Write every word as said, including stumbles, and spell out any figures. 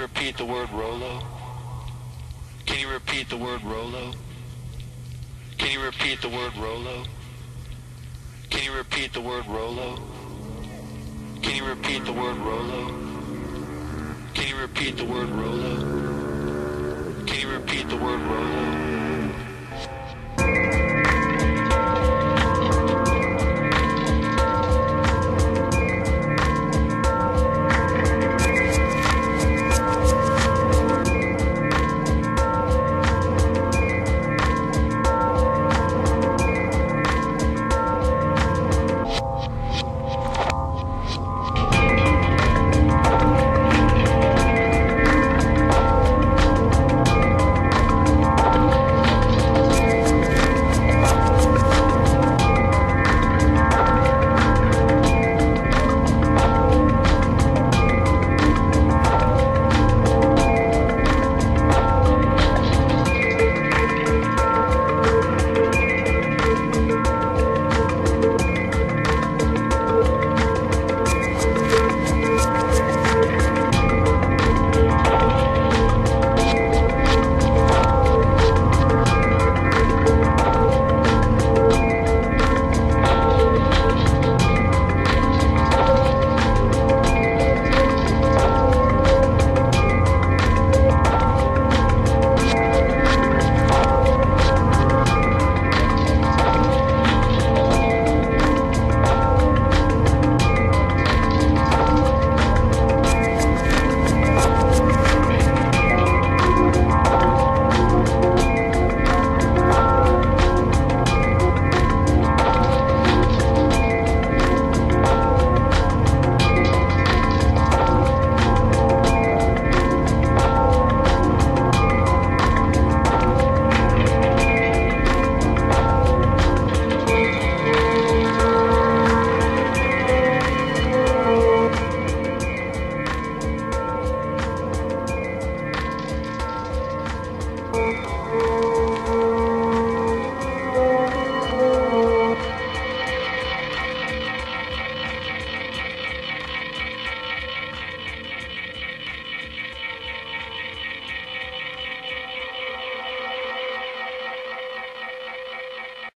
repeat the word Rolo? Can you repeat the word Rolo? Can you repeat the word Rolo? Can you repeat the word Rolo? Can you repeat the word Rolo? Can you repeat the word Rolo? Can you repeat the word Rolo?